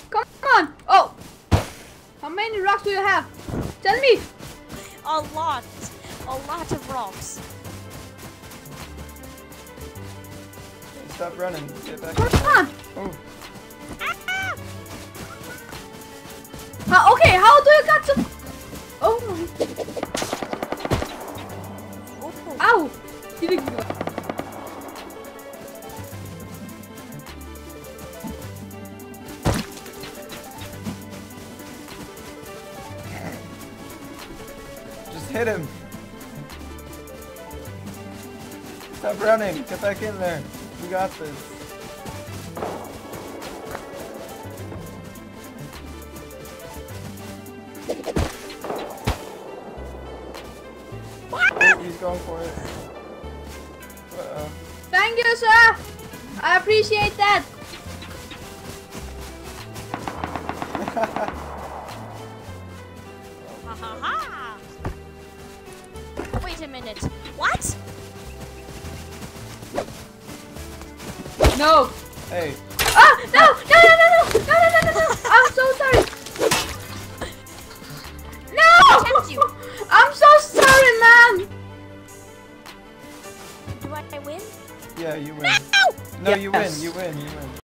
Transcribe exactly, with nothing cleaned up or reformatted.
Come on! Oh! How many rocks do you have? Tell me! A lot. A lot of rocks. Stop running. Get back. Come on! Oh. Ah! How, okay, how do you got to... Oh my... Oh. Ow! Didn't go. Just hit him. Stop running. Get back in there. We got this. Oh, he's going for it. Uh-oh. Thank you, sir! I appreciate that! Ha ha ha! Wait a minute. What? No! Hey. Ah! No! No, no, no, no! No, no, no, no, no! I'm so sorry! No! Protect you. I'm so sorry, man! Do I win? Yeah, you win. No! No, you win. Yes. You win. You win.